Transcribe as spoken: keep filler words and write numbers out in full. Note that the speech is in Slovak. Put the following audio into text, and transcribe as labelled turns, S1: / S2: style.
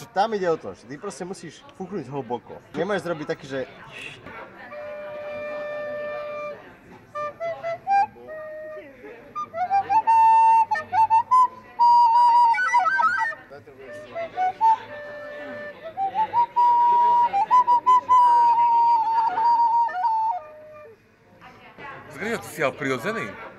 S1: tam ide o to, že ty proste musíš fúknuť hlboko. Nemáš zrobiť taký, že...
S2: Zgledaj, ty si ale prirodzený.